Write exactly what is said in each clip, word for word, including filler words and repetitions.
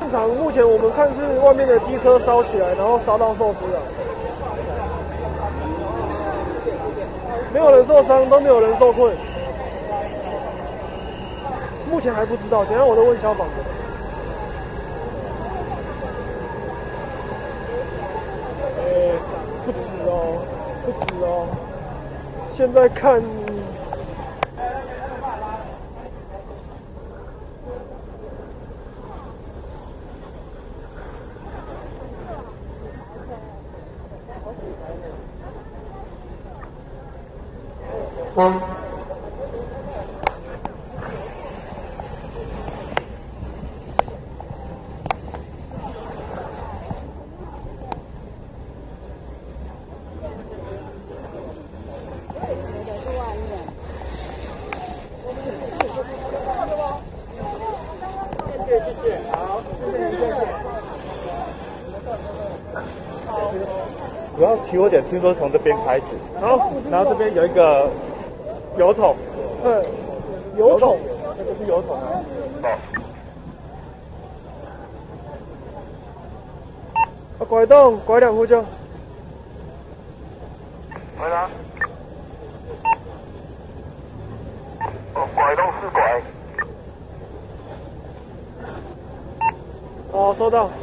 现场目前我们看是外面的机车烧起来，然后烧到寿司了，没有人受伤，都没有人受困。目前还不知道，等一下我都问消防的。哎，不止哦，不止哦，现在看。嗯。谢谢谢谢，好，谢谢谢谢。 主要起火点听说从这边开始， 好， 然后这边有一个油桶， 嗯，油桶， 这个是油桶啊。 啊，拐动，拐两呼救。 回答。哦，拐动四拐。 哦，收到。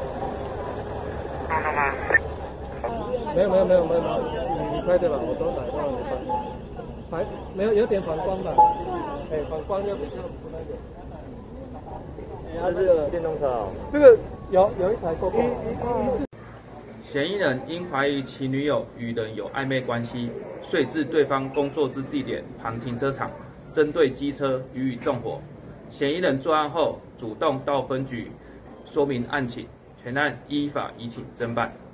没有没有没有没有没有，你你开对吧？我都来到了，反没有有点反光的，哎，反光就比较不那个。 它这个电动车哦， 这个有有一台过过。 嫌疑人因怀疑其女友与人有暧昧关系，遂至对方工作之地点旁停车场，针对机车予以纵火。嫌疑人作案后主动到分局说明案情，全案依法移请侦办。